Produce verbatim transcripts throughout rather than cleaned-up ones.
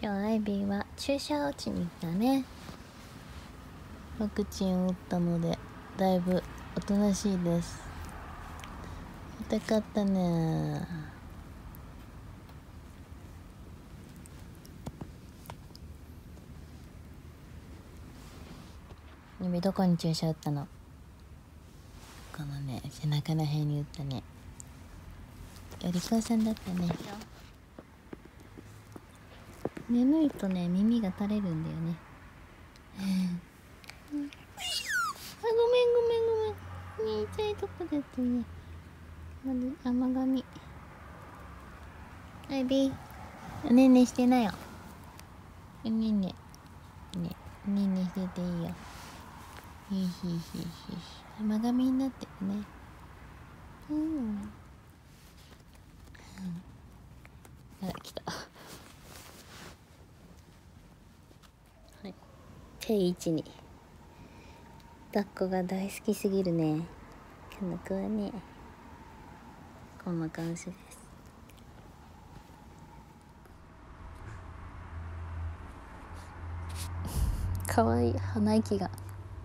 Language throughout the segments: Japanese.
今日アイビーは注射を打ちに行ったね。ワクチンを打ったのでだいぶおとなしいです。痛かったね。指どこに注射打ったの？このね、背中の辺に打ったね。お利口さんだったね。眠いとね、耳が垂れるんだよね。あ、ごめんごめんごめん。ね、痛いとこだったね。まず甘がみ。アイビー、おねんねしてなよ。おねんね。ね、おねんねしてていいよ。ひひひひ。甘がみになってるね。うん。あら、来た。はい。定位置に。抱っこが大好きすぎるね。この子はね、こんな感じです。かわいい鼻息が。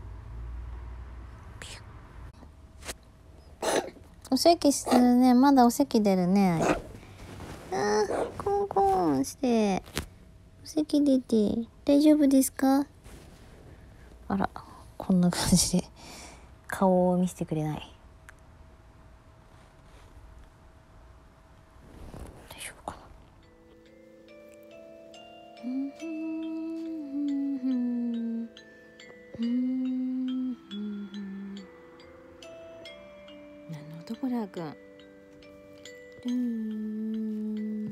お咳するね。まだお咳出るね。あー、コンコンして。お咳出て大丈夫ですか？あら、こんな感じで顔を見せてくれない。大丈夫かな。何の音これ、あくん。うーん。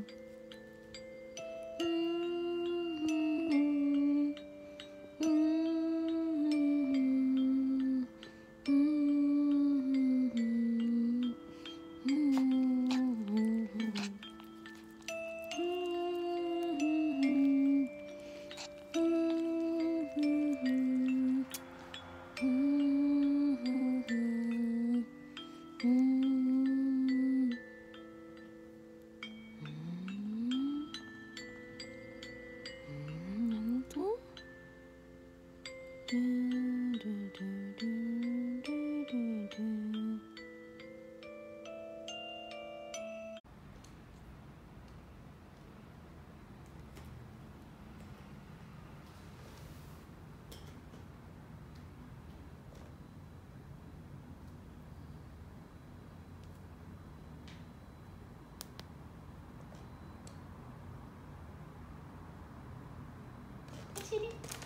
チリ